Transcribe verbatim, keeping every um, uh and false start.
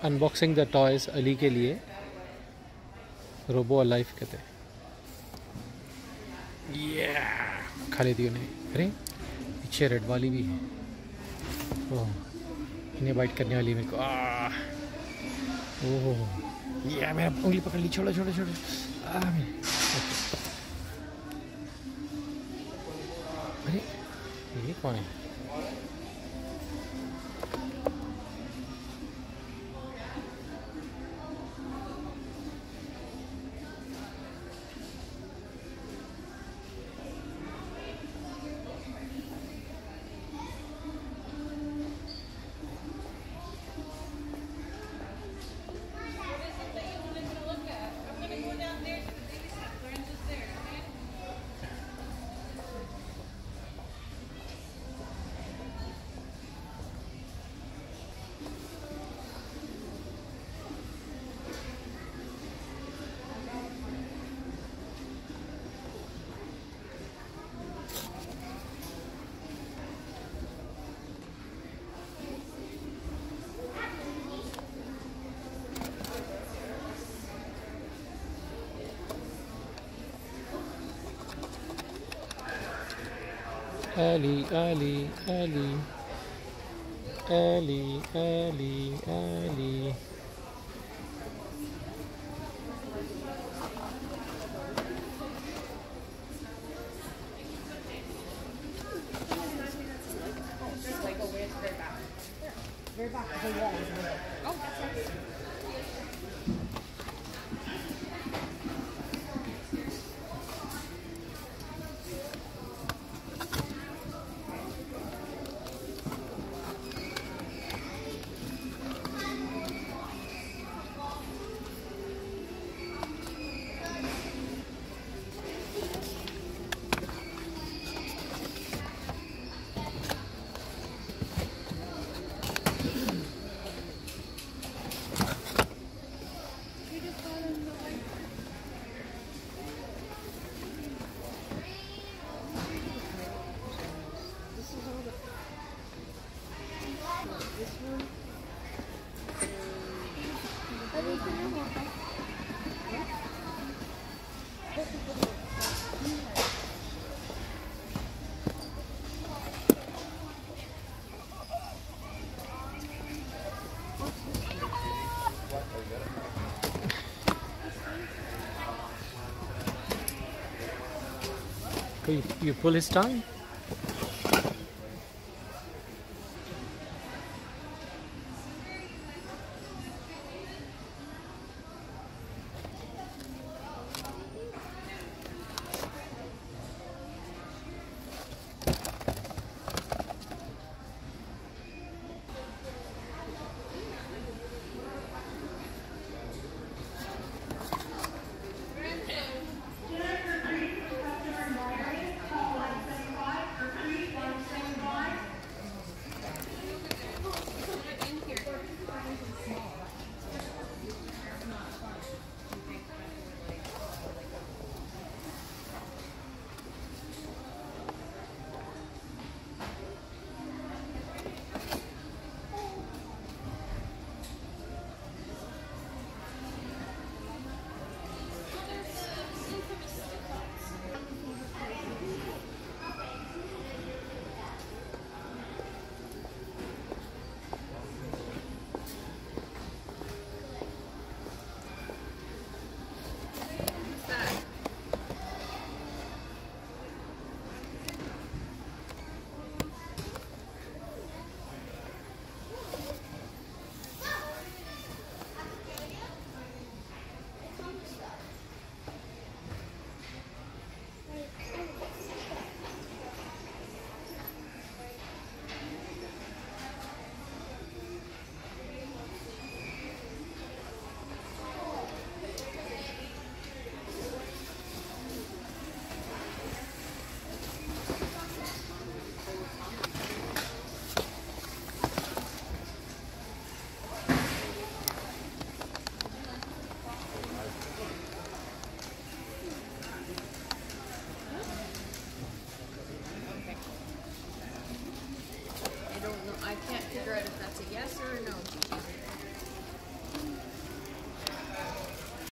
Unboxing the toys Ali के लिए robo alive कहते हैं। ये खा लेती उन्हें। अरे पीछे रेड वाली भी है। ओह इन्हें बाइट करने वाली मेरे को। ओह ये मेरा उंगली पकड़ ली। छोड़ो छोड़ो छोड़ो। अरे ये कौन है? Ali, Ali, Ali, Ali, Ali, Ali. Very back of the wall is where. Oh, that's it. You, you pull his tongue? I can't figure out if that's a yes or a no.